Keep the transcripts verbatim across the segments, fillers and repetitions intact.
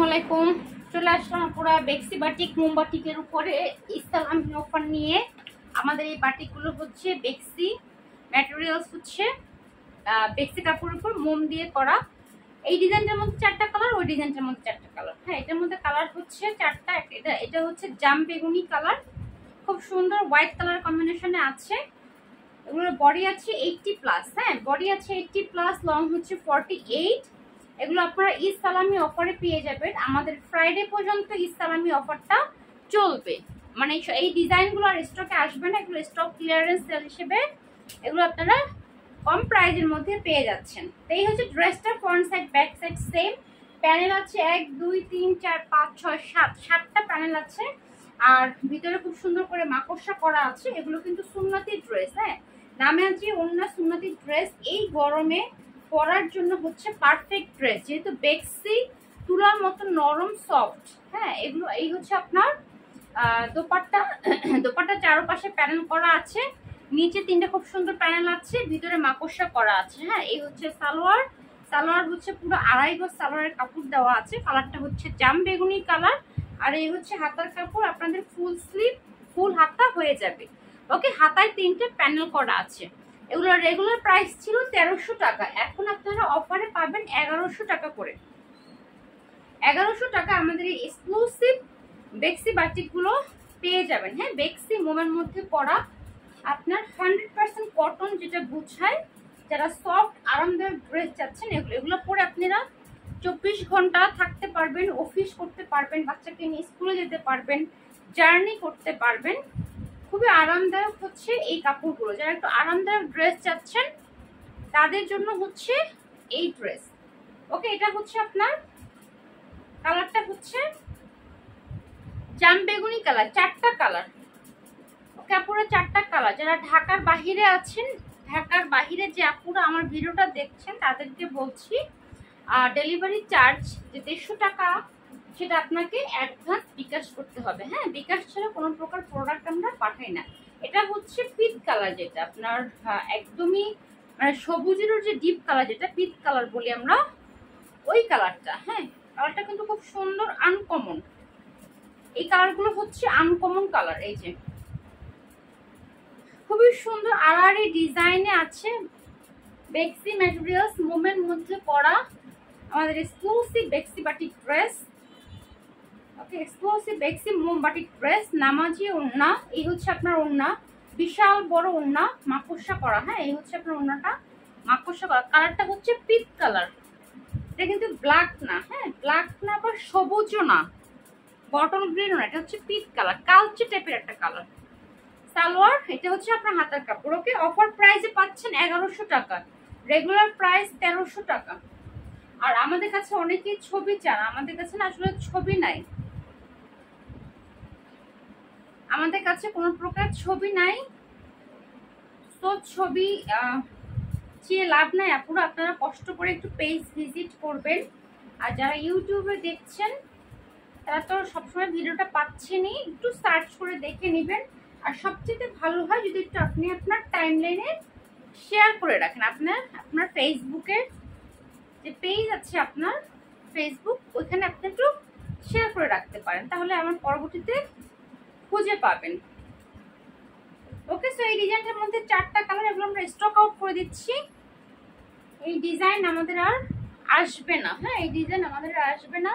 আলাইকুম। চলে আসলাম পুরো বেক্সি বাটিক মোমবাটিকের উপরে ইসলামি অফার নিয়ে। আমাদের এই বাটিকগুলো হচ্ছে বেক্সি ম্যাটেরিয়ালস, হচ্ছে বেক্সি কাপড়ের উপর মোম দিয়ে করা। এই ডিজাইনটার মধ্যে চারটা কালার, ওই ডিজাইনটার মধ্যে চারটা কালার। হ্যাঁ, এটার মধ্যে কালার হচ্ছে চারটা। এটা এটা হচ্ছে জাম বেগুনি কালার, খুব সুন্দর হোয়াইট কালার কম্বিনেশনে আছে। এগুলোর বডি আছে এইটটি প্লাস। হ্যাঁ, বডি আছে এইটটি প্লাস, লং হচ্ছে ফর্টি এইট। এগুলো আপনারা ঈদ সালামি অফারে পেয়ে যাবেন। আমাদের ফ্রাইডে পর্যন্ত ঈদ সালামি অফারটা চলবে, মানে এই ডিজাইনগুলো আর স্টকে আসবে না, এগুলো স্টক ক্লিয়ারেন্স সেল হিসেবে এগুলো আপনারা কম প্রাইজের মধ্যে পেয়ে যাচ্ছেন। তো এই হচ্ছে ড্রেসটা, front side back side same. Panel আছে এক দুই তিন চার পাঁচ ছয় সাত, সাতটা প্যানেল আছে। আর ভিতরে খুব সুন্দর করে মাকড়সা করা আছে। এগুলো কিন্তু সুন্নতি ড্রেস। হ্যাঁ, নামে আছে ওন্না সুন্নতি ড্রেস। এই গরমে পরার জন্য হচ্ছে পারফেক্ট ড্রেস, যেহেতু বেক্সি তুলার মতো নরম সফট। হ্যাঁ, এগুলো এই হচ্ছে আপনার দোপাট্টা। দোপাট্টা চারপাশে প্যানেল করা আছে, নিচে তিনটা খুব সুন্দর প্যানেল আছে, ভিতরে মাকড়সা করা আছে। হ্যাঁ, এই হচ্ছে সালোয়ার। সালোয়ার হচ্ছে পুরো আড়াই গজ সালোয়ারের কাপড় দেওয়া আছে। কালারটা হচ্ছে জাম বেগুনি কালার। আর এই হচ্ছে হাতার কাপড়, আপনাদের ফুল স্লিভ ফুল হাতা হয়ে যাবে। ওকে, হাতায় তিনটে প্যানেল করা আছে। এগুলোর রেগুলার প্রাইস ছিল তেরোশো টাকা, এখন আপনারা অফারে পাবেন এগারোশো টাকা করে। এগারোশো টাকা আমাদের এই এক্সক্লুসিভ বেক্সি বাটিকগুলো পেয়ে যাবেন। হ্যাঁ, বেক্সি মোমের মধ্যে পরা আপনার হান্ড্রেড পার্সেন্ট কটন, যেটা বুঝায় যারা সফট আরামদায়ক ড্রেস চাচ্ছেন, এগুলো এগুলো পরে আপনারা চব্বিশ ঘন্টা থাকতে পারবেন, অফিস করতে পারবেন, বাচ্চাকে নিয়ে স্কুলে যেতে পারবেন, জার্নি করতে পারবেন। খুবই আরামদায়ক হচ্ছে এই কাপড়গুলো। যারা একটু আরামদায়ক ড্রেস চাচ্ছেন তাদের জন্য হচ্ছে এই ড্রেস। ওকে, এটা হচ্ছে আপনার কালারটা হচ্ছে জাম বেগুনি কালার, চারটা কালার। ওকে, আপুরা চারটা কালার। যারা ঢাকার বাহিরে আছেন, ঢাকার বাহিরে যে আপুরা আমার ভিডিওটা দেখছেন তাদেরকে বলছি, ডেলিভারি চার্জ যে দেড়শো টাকা, সেটা আপনাকে অ্যাডভান্স বিকাশ করতে হবে। হ্যাঁ, বিকাশ ছাড়া কোনো প্রকার প্রোডাক্ট আমরা পাঠাই না। এটা হচ্ছে পিট কালার, যেটা আপনার একদমই মানে সবুজেরও যে ডিপ কালার, যেটা পিট কালার বলি আমরা, ওই কালারটা। হ্যাঁ, কালারটা কিন্তু খুব সুন্দর, আনকমন। এই কালারগুলো হচ্ছে আনকমন কালার। এই যে খুবই সুন্দর আড়াআড়ি ডিজাইনে আছে। বেক্সি ম্যাটেরিয়ালস মোমের মধ্যে পরা আমাদের এক্সক্লুসিভ বেক্সি বাটিক ড্রেস। ওকে, এক্সক্লুসিভ বেক্সি মোম বাটিক ড্রেস। নামাজি ওড়না, এই হচ্ছে আপনার ওড়না, বিশাল বড় ওড়না, মাকড়সা করা। হ্যাঁ, এই হচ্ছে আপনার ওড়নাটা, মাকড়সা করা। কালারটা হচ্ছে পিট কালার, এটা কিন্তু ব্ল্যাক না। হ্যাঁ, ব্ল্যাক না বা সবুজও না, বটল গ্রিনও না, এটা হচ্ছে পিট কালার, কালচে টাইপের একটা কালার। সালোয়ার, এটা হচ্ছে আপনার হাতার কাপড়। ওকে, অফার প্রাইসে পাচ্ছেন এগারোশো টাকা, রেগুলার প্রাইস তেরোশো টাকা। আর আমাদের কাছে অনেকেই ছবি চান, আমাদের কাছে না আসলে ছবি নাই, আমাদের কাছে কোনো প্রকার ছবি নাই। তো ছবি চেয়ে লাভ নাই আপুরা, আপনারা কষ্ট করে একটু পেজ ভিজিট করবেন। আর যারা ইউটিউবে দেখছেন তারা তো সবসময় ভিডিওটা পাচ্ছেনই, একটু সার্চ করে দেখে নেবেন। আর সবচেয়ে ভালো হয় যদি একটু আপনি আপনার টাইমলাইনে শেয়ার করে রাখেন। আপনার আপনার ফেসবুকের যে পেজ আছে, আপনার ফেসবুক, ওইখানে আপনি একটু শেয়ার করে রাখতে পারেন, তাহলে আমার পরবর্তীতে খুঁজে পাবেন। ওকে, সো এই ডিজাইনটার মধ্যে চারটা কালার, এগুলো আমরা স্টক আউট করে দিচ্ছি। এই ডিজাইন আমাদের আর আসবে না। হ্যাঁ, এই ডিজাইন আমাদের আর আসবে না।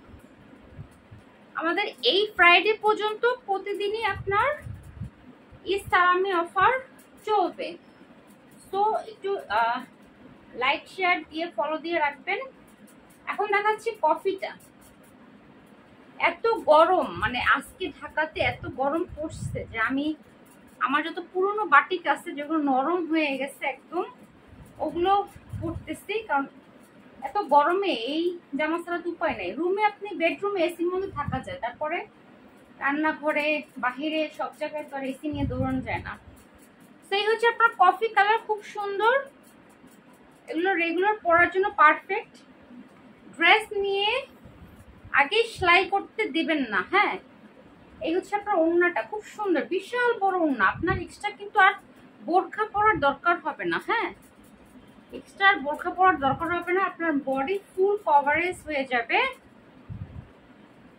আমাদের এই ফ্রাইডে পর্যন্ত প্রতিদিনই আপনার ঈদ সালামি অফার চলবে। তো একটু লাইক শেয়ার দিয়ে ফলো দিয়ে রাখবেন। এখন দেখাচ্ছি কফিটা। এত গরম, মানে আজকে ঢাকাতে এত গরম পড়ছে যে আমি আমার যত পুরনো বাটিক আছে যেগুলো নরম হয়ে গেছে একদম, ওগুলো পরতেছি। কারণ এত গরমে এই জামা ছাড়া তো উপায় নেই। রুমে আপনি বেডরুমে এসির মধ্যে থাকা যায়, তারপরে রান্নাঘরে বাহিরে সব জায়গায় তো আর এসি নিয়ে দৌড়ানো যায় না। সেই হচ্ছে আপনার কফি কালার, খুব সুন্দর। এগুলো রেগুলার পরার জন্য পারফেক্ট। ড্রেস নিয়ে আগে সেলাই করতে দেবেন না। হ্যাঁ, এই হচ্ছে আপনার ওড়নাটা, খুব সুন্দর, বিশাল বড় ওড়না। আপনার এক্সট্রা কিন্তু আর বোরখা পরার দরকার হবে না। হ্যাঁ, এক্সট্রা বোরখা পরার দরকার হবে না, আপনার বডি ফুল কভারেজ হয়ে যাবে।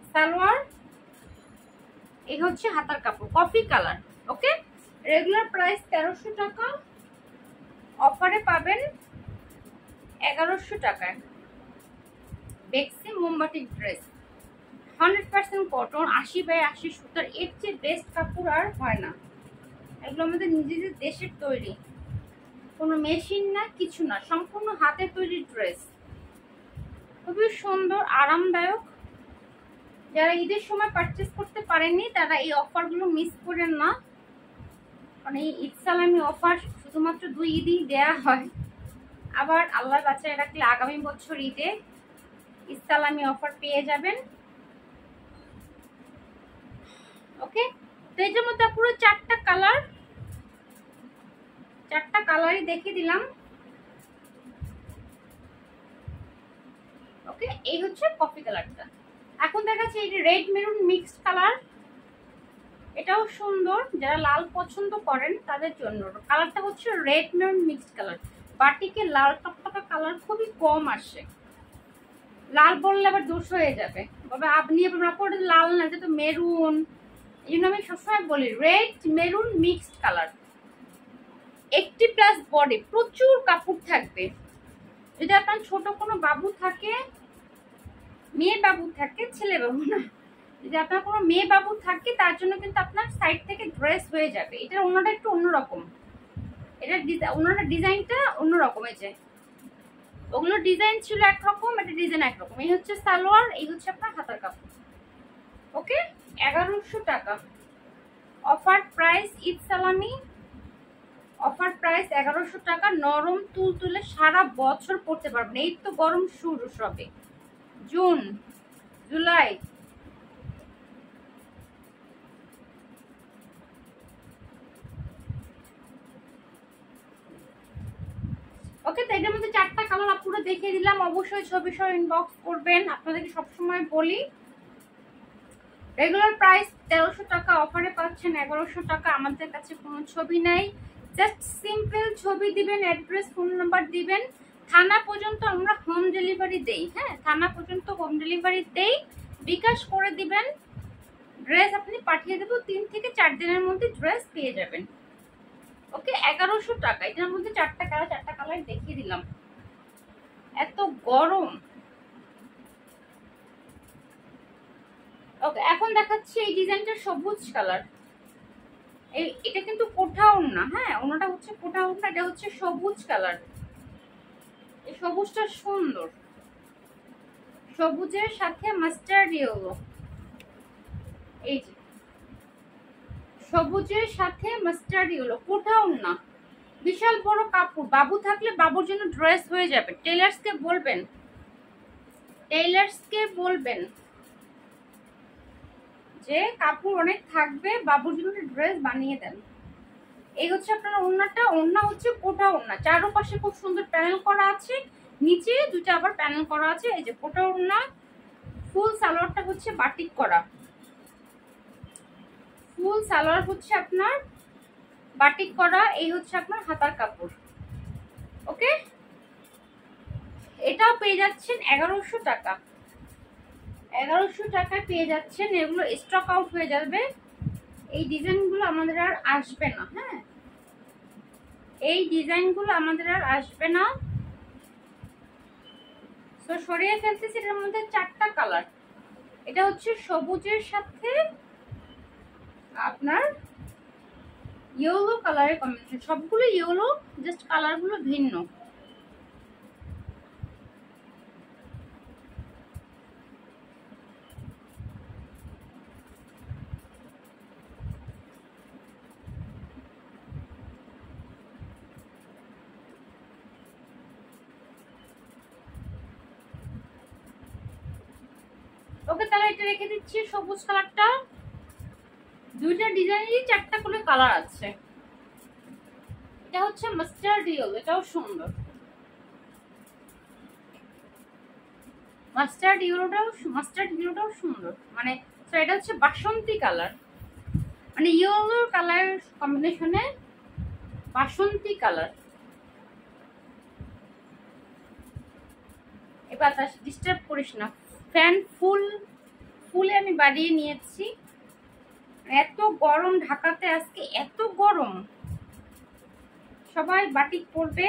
সালোয়ার, এই হচ্ছে হাতার কাপড় coffee colour. Okay, regular price তেরোশো টাকা, অফারে পাবেন এগারোশো টাকায়। বেক্সি মোমবাটিক ড্রেস, হান্ড্রেড পার্সেন্ট কটন, আশি বাই আশি সুতার, এর চেয়ে বেস্ট কাপড় আর হয় না। এগুলো আমাদের নিজেদের দেশের তৈরি, কোনো মেশিন না, কিছু না, সম্পূর্ণ হাতে তৈরি ড্রেস, খুবই সুন্দর আরামদায়ক। যারা ঈদের সময় পারচেস করতে পারেননি তারা এই অফারগুলো মিস করেন না, কারণ এই ঈদ সালামি অফার শুধুমাত্র দুই ঈদই দেয়া হয়। আবার আল্লাহ বাঁচায় রাখলে আগামী বছর ঈদে ঈদ সালামি অফার পেয়ে যাবেন। ওকে, তো এটার মধ্যে পুরো চারটা কালার, চারটা কালারই দেখিয়ে দিলাম। ওকে, এই হচ্ছে কফি কালারটা। এখন দেখাচ্ছি এই যে রেড মেরুন মিক্সড কালার, এটাও সুন্দর, যারা লাল পছন্দ করেন তাদের জন্য। কালারটা হচ্ছে রেড মেরুন মিক্সড কালার। বাটিকে লাল টকটকা কালার খুবই কম আসে, লাল বললে আবার দোষ হয়ে যাবে, তবে আপনি আপনার লাল না, যেটা মেরুন, এই জন্য আমি সবসময় বলি রেড মেরুন মিক্সড কালার। একটি প্লাস বডি, প্রচুর কাপড় থাকবে। যদি আপনার ছোট কোনো বাবু থাকে, মেয়ে বাবু থাকে, ছেলে বাবু না, যদি আপনার কোনো মেয়ে বাবু থাকে তার জন্য কিন্তু আপনার সাইড থেকে ড্রেস হয়ে যাবে। এটার অন্যটা একটু অন্যরকম, এটার অন্যটা ডিজাইনটা অন্যরকম। এই যে ওগুলো ডিজাইন ছিল একরকম, এটা ডিজাইন একরকম। এই হচ্ছে সালোয়ার, এই হচ্ছে আপনার হাতার কাপড়। ওকে, এগারোশো টাকা অফার প্রাইস, ঈদ সালামি অফার প্রাইস এগারোশো টাকা। নরম তুল তুলে সারা বছর পরতে পারবেন। এই তো গরম শুরু সবে, জুন জুলাই, ওকে। তো এটার মধ্যে চারটা কালার আপুরা দেখিয়ে দিলাম। অবশ্যই ছবি সহ ইনবক্স করবেন। আপনাদেরকে সবসময় বলি রেগুলার প্রাইস তেরোশো টাকা, অফারে পাচ্ছেন এগারোশো টাকা। আমাদের কাছে কোনো ছবি নাই, জাস্ট সিম্পল ছবি দিবেন, অ্যাড্রেস, ফোন নাম্বার দিবেন। থানা পর্যন্ত আমরা হোম ডেলিভারি দেই, হ্যাঁ থানা পর্যন্ত হোম ডেলিভারি দেই। বিকাশ করে দিবেন, ড্রেস আপনি পাঠিয়ে দেবো, তিন থেকে চার দিনের মধ্যে ড্রেস পেয়ে যাবেন। ওকে, এগারোশো টাকা। এটার মধ্যে চারটা কালার, চারটা কালার দেখিয়ে দিলাম। এত গরম। ওকে, এখন দেখাচ্ছি এই ডিজাইনটা সবুজ কালার। এই এটা কিন্তু কোঠা ওড়না, হ্যাঁ ওড়নাটা হচ্ছে কোঠা ওড়না, এটা হচ্ছে সবুজ কালার। এই সবুজটা সুন্দর, সবুজের সাথে মাস্টার্ড ইয়েলো। এই যে সবুজের সাথে মাস্টার্ড ইয়েলো, কোঠা ওড়না, বিশাল বড় কাপড়। বাবু থাকলে বাবুর জন্য ড্রেস হয়ে যাবে। টেলার্সকে বলবেন, টেলার্সকে বলবেন যে কাপড় অনেক থাকবে, বাবুর জন্য ড্রেস বানিয়ে দেন। এই হচ্ছে আপনার ওড়নাটা, ওড়না হচ্ছে কোটা ওড়না, চারপাশে খুব সুন্দর প্যানেল করা আছে, নিচে দুটো আবার প্যানেল করা আছে। এই যে কোটা ওড়না, ফুল সালোয়ারটা হচ্ছে বাটিক করা, ফুল সালোয়ার হচ্ছে আপনার বাটিক করা। এই হচ্ছে আপনার হাতার কাপড়। ওকে, এটাও পেয়ে যাচ্ছেন এগারোশো টাকা, এগারোশো টাকায় পেয়ে যাচ্ছেন। এগুলো স্টক আউট হয়ে যাবে, এই ডিজাইনগুলো আমাদের আর আসবে না, হ্যাঁ এই ডিজাইনগুলো আমাদের আর আসবে না। তো সরিয়ে ফেলতেছি। এটার মধ্যে চারটা কালার, এটা হচ্ছে সবুজের সাথে আপনার ইয়েলো কালারের কম্বিনেশন, সবগুলো ইয়েলো, জাস্ট কালারগুলো ভিন্ন। ওকে, তাহলে এটা রেখে দিচ্ছি সবুজ কালারটা। দুইটা ডিজাইনেরই চারটা করে কালার আছে। এটা হচ্ছে মাস্টার্ড ইয়েলো, এটাও সুন্দর, মাস্টার্ড ইয়েলোটাও মাস্টার্ড ইয়েলোটাও সুন্দর। মানে তো এটা হচ্ছে বাসন্তী কালার, মানে ইয়েলো কালার কম্বিনেশনে বাসন্তী কালার। এবার ডিস্টার্ব করিস না, ফ্যান ফুল ফুলে আমি বাড়িয়ে নিয়েছি। এত গরম ঢাকাতে আজকে, এত গরম, সবাই বাটিক পরবে।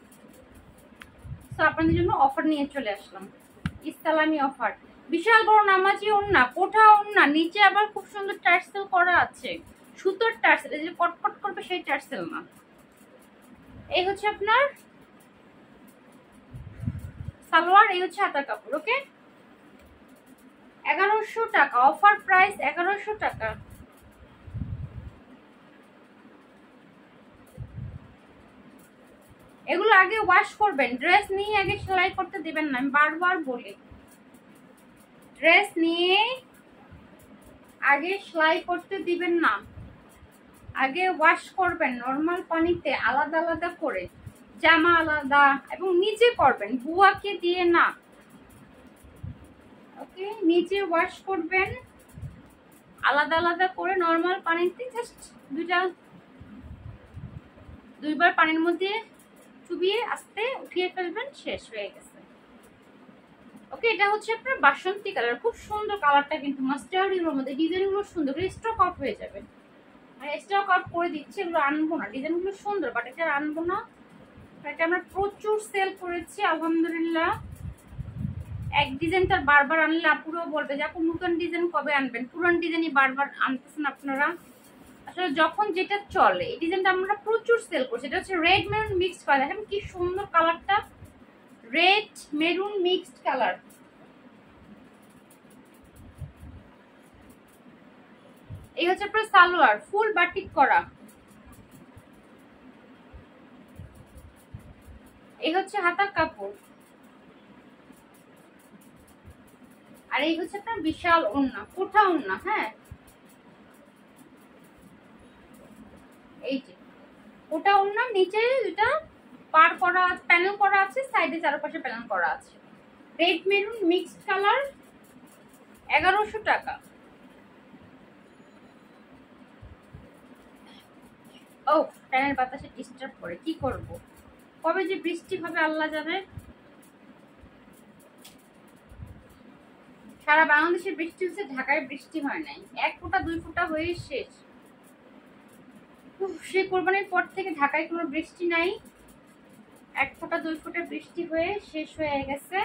তো আপনাদের জন্য অফার নিয়ে চলে আসলাম, ইসলামি অফার। বিশাল বড় নামাজি ওড়না, কোঠা ওড়না, নিচে আবার খুব সুন্দর টার্সেল করা আছে, সুতোর টার্সেল, এই যে কটকট করবে সেই টার্সেল না। এই হচ্ছে আপনার সালোয়ার, এই হচ্ছে হাতার কাপড়। ওকে, এগারোশো টাকা অফার প্রাইস, এগারোশো টাকা। এগুলো আগে ওয়াশ করবেন, ড্রেস নিয়ে আগে সেলাই করতে দিবেন না, আমি বারবার বলি। ড্রেস নিয়ে আগে সেলাই করতে দিবেন না, আগে ওয়াশ করবেন নর্মাল পানিতে, আলাদা আলাদা করে, জামা আলাদা, এবং নিজে করবেন, বুয়াকে দিয়ে না। ওকে, নিজে ওয়াশ করবেন আলাদা আলাদা করে নর্মাল পানিতে, জাস্ট দুইটা দুইবার পানির মধ্যে চুবিয়ে আস্তে উঠিয়ে ফেলবেন, শেষ হয়ে গেছে। ওকে, এটা হচ্ছে আপনার বাসন্তী কালার, খুব সুন্দর কালারটা, কিন্তু মাস্টার্ডের মধ্যে ডিজাইনগুলো সুন্দর, স্টক আউট হয়ে যাবে, মানে স্টক আউট করে দিচ্ছে, এগুলো আনবো না, ডিজাইনগুলো সুন্দর, বাট এটা আনবো না। এটা আমরা প্রচুর সেল করেছি আলহামদুলিল্লাহ। এক ডিজাইন তার বারবার আনলে আপুরাও বলবে যে আপু নতুন ডিজাইন কবে আনবেন, পুরান ডিজাইনই বারবার আনতেছেন আপনারা। আসলে যখন যেটা চলে, এই ডিজাইনটা আমরা প্রচুর সেল করছি। এটা হচ্ছে রেড মেরুন মিক্সড কালার, দেখেন কি সুন্দর কালারটা, রেড মেরুন মিক্সড কালার। এই হচ্ছে আপনার সালোয়ার, ফুল বাটিক করা। এই হচ্ছে হাতার কাপড়, আর এই হচ্ছে আপনার বিশাল ওড়না, কোঠা ওড়না। হ্যাঁ, এই যে কোঠা ওড়না, নিচে এটা পার করা, প্যানেল করা আছে, সাইডে চারপাশে প্যানেল করা আছে। রেড মেরুন মিক্সড কালার, এগারোশো টাকা। ও, ফ্যানের বাতাসে ডিস্টার্ব করে, কি করব, কবে যে বৃষ্টি হবে আল্লাহ জানে। সারা বাংলাদেশে বৃষ্টি হচ্ছে, ঢাকায় বৃষ্টি হয় নাই, এক ফোঁটা দুই ফোঁটা হয়ে শেষ। সে কোরবানির পর থেকে ঢাকায় কোনো বৃষ্টি নাই, এক ফোঁটা দুই ফোঁটা বৃষ্টি হয়ে শেষ হয়ে গেছে।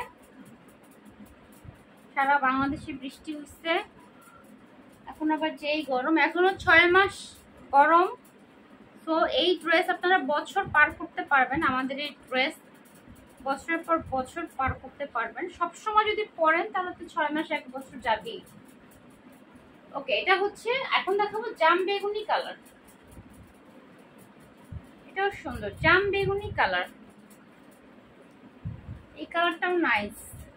সারা বাংলাদেশে বৃষ্টি হচ্ছে, এখন আবার যেই গরম, এখনো ছয় মাস গরম। তো এই ড্রেস আপনারা বছর পার করতে পারবেন, আমাদের এই ড্রেস বছরের পর বছর পার করতে পারবেন, সবসময় যদি পরেন তাহলে তো ছয় মাস এক বছর যাবেই। ওকে, এটা হচ্ছে, এখন দেখাবো জাম বেগুনি কালার, এটাও সুন্দর, জাম বেগুনি কালার, এই কালারটাও নাইস।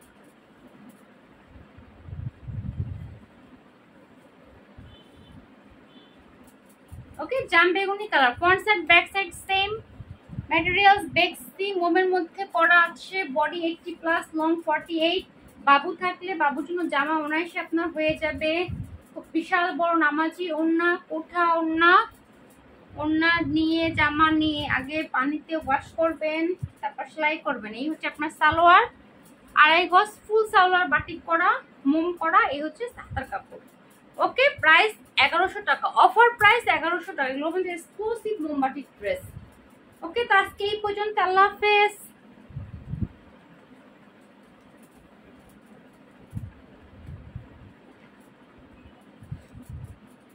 ওকে, জাম বেগুনি colour, front side back side same materials, বেক্সি মোমের মধ্যে করা আছে, body eighty plus, long forty eight. বাবু থাকলে বাবুর জন্য জামা অনায়াসে আপনার হয়ে যাবে। খুব বিশাল বড় নামাজি ওড়না, কোঠা ওড়না, ওড়না নিয়ে জামা নিয়ে আগে পানিতে ওয়াশ করবেন, তারপর সেলাই করবেন। এই হচ্ছে আপনার সালোয়ার, আড়াই গজ ফুল সালোয়ার, বাটিক করা, মোম করা। এই হচ্ছে সাতার কাপড়। ওকে, প্রাইস এগারোশো টাকা, অফার প্রাইস এগারোশো টাকা, এগুলো এক্সক্লুসিভ মোমবাটিক ড্রেস। ওকে, তো আজকে এই পর্যন্ত, আল্লাহ হাফেজ।